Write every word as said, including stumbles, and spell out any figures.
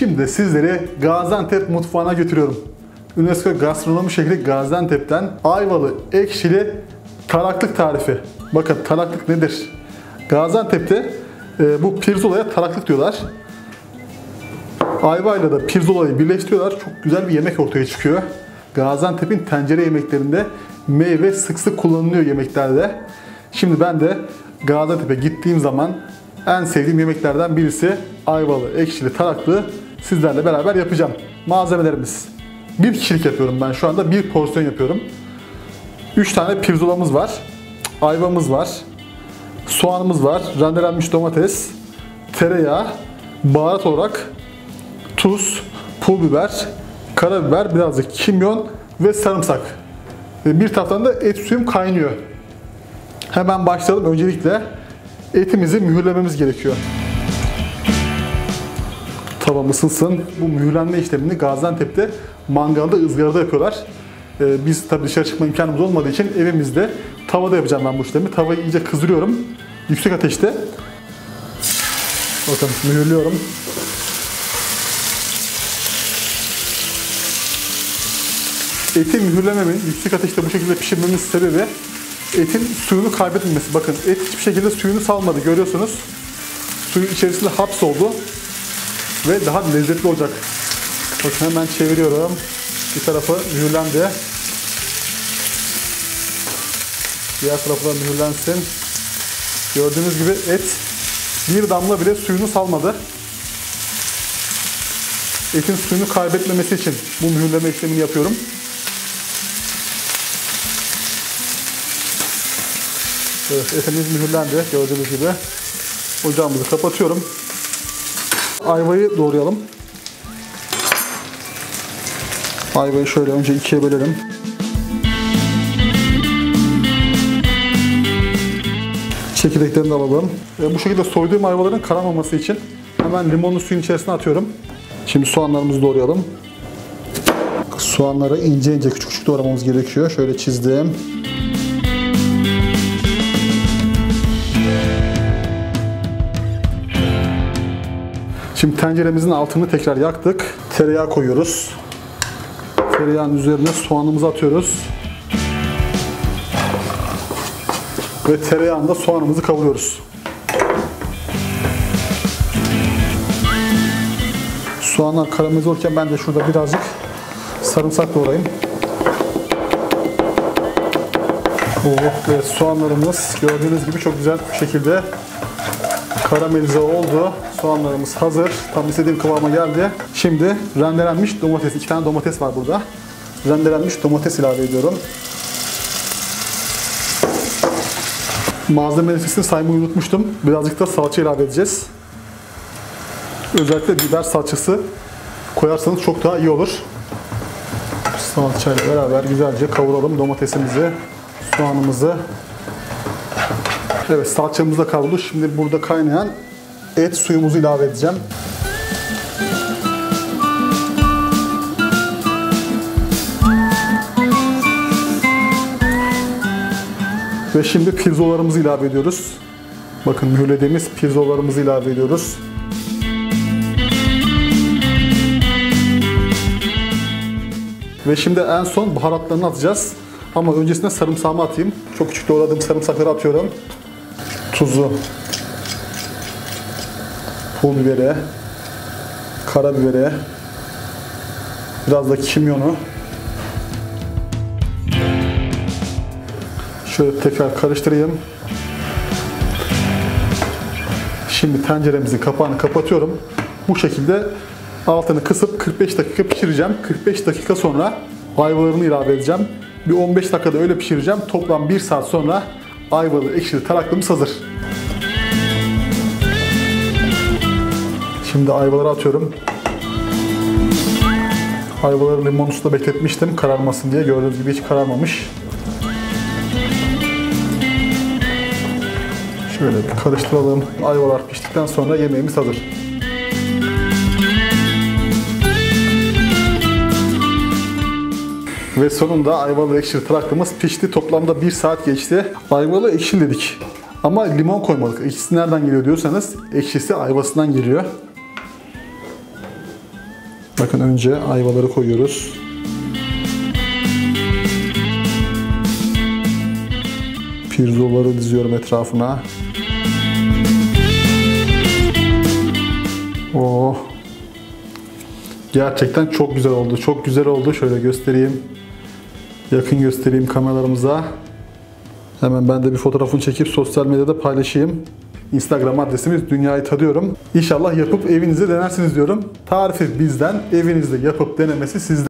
Şimdi sizleri Gaziantep mutfağına götürüyorum. UNESCO Gastronomi Şehri Gaziantep'ten ayvalı ekşili taraklık tarifi. Bakın taraklık nedir? Gaziantep'te e, bu pirzolaya taraklık diyorlar. Ayvayla da pirzolayı birleştiriyorlar. Çok güzel bir yemek ortaya çıkıyor. Gaziantep'in tencere yemeklerinde meyve sık sık kullanılıyor yemeklerde. Şimdi ben de Gaziantep'e gittiğim zaman en sevdiğim yemeklerden birisi ayvalı ekşili taraklığı sizlerle beraber yapacağım. Malzemelerimiz. Bir kişilik yapıyorum ben şu anda. Bir porsiyon yapıyorum. üç tane pirzolamız var. Ayvamız var. Soğanımız var. Rendelenmiş domates. Tereyağı. Baharat olarak tuz, pul biber, karabiber, birazcık kimyon ve sarımsak. Bir taraftan da et suyum kaynıyor. Hemen başlayalım. Öncelikle etimizi mühürlememiz gerekiyor. Tavam ısınsın. Bu mühürlenme işlemini Gaziantep'te mangalda, ızgarada yapıyorlar. Ee, biz tabii dışarı çıkma imkanımız olmadığı için evimizde tavada yapacağım ben bu işlemi. Tavayı iyice kızdırıyorum. Yüksek ateşte. Bakın mühürlüyorum. Eti mühürlememin, yüksek ateşte bu şekilde pişirmemin sebebi etin suyunu kaybetmemesi. Bakın et hiçbir şekilde suyunu salmadı, görüyorsunuz. Suyu içerisinde hapsoldu ve daha lezzetli olacak. Bakın hemen çeviriyorum. Bir tarafı mühürlendi. Diğer tarafı da mühürlensin. Gördüğünüz gibi et bir damla bile suyunu salmadı. Etin suyunu kaybetmemesi için bu mühürleme işlemini yapıyorum. Evet, etimiz mühürlendi gördüğünüz gibi. Ocağımızı kapatıyorum. Ayvayı doğrayalım. Ayvayı şöyle önce ikiye bölelim. Çekirdeklerini de alalım. E, bu şekilde soyduğum ayvaların kararmaması için hemen limonlu suyun içerisine atıyorum. Şimdi soğanlarımızı doğrayalım. Soğanları ince ince küçük küçük doğramamız gerekiyor. Şöyle çizdim. Şimdi tenceremizin altını tekrar yaktık. Tereyağı koyuyoruz. Tereyağının üzerine soğanımızı atıyoruz. Ve tereyağında soğanımızı kavuruyoruz. Soğanlar karamelize olurken ben de şurada birazcık sarımsak doğrayayım. Evet, soğanlarımız gördüğünüz gibi çok güzel bir şekilde karamelize oldu. Soğanlarımız hazır. Tam istediğim kıvama geldi. Şimdi rendelenmiş domates. İki tane domates var burada. Rendelenmiş domates ilave ediyorum. Malzeme listesini saymayı unutmuştum. Birazcık da salça ilave edeceğiz. Özellikle biber salçası koyarsanız çok daha iyi olur. Salçayla beraber güzelce kavuralım domatesimizi, soğanımızı. Evet, salçamız da kavruldu. Şimdi burada kaynayan et suyumuzu ilave edeceğim. Ve şimdi pirzolalarımızı ilave ediyoruz. Bakın mühürlediğimiz pirzolalarımızı ilave ediyoruz. Ve şimdi en son baharatlarını atacağız. Ama öncesinde sarımsağımı atayım. Çok küçük doğradığım sarımsakları atıyorum. Tuzu, pul biberi, karabiberi, biraz da kimyonu. Şöyle tekrar karıştırayım. Şimdi tenceremizin kapağını kapatıyorum. Bu şekilde altını kısıp kırk beş dakika pişireceğim. kırk beş dakika sonra ayvalarını ilave edeceğim. Bir on beş dakikada öyle pişireceğim. Toplam bir saat sonra ayvalı ekşili taraklımız hazır. Şimdi ayvaları atıyorum. Ayvaları limon suda bekletmiştim kararmasın diye. Gördüğünüz gibi hiç kararmamış. Şöyle bir karıştıralım. Ayvalar piştikten sonra yemeğimiz hazır. Ve sonunda ayvalı ekşili taraklımız pişti. Toplamda bir saat geçti. Ayvalı ekşili dedik. Ama limon koymadık. Ekşisi nereden geliyor diyorsanız ekşisi ayvasından geliyor. Bakın önce ayvaları koyuyoruz. Pirzolaları diziyorum etrafına. Oh. Gerçekten çok güzel oldu. Çok güzel oldu. Şöyle göstereyim. Yakın göstereyim kameralarımıza. Hemen ben de bir fotoğrafını çekip sosyal medyada paylaşayım. Instagram adresimiz Dünyayı Tadıyorum. İnşallah yapıp evinizde denersiniz diyorum. Tarifi bizden, evinizde yapıp denemesi sizden.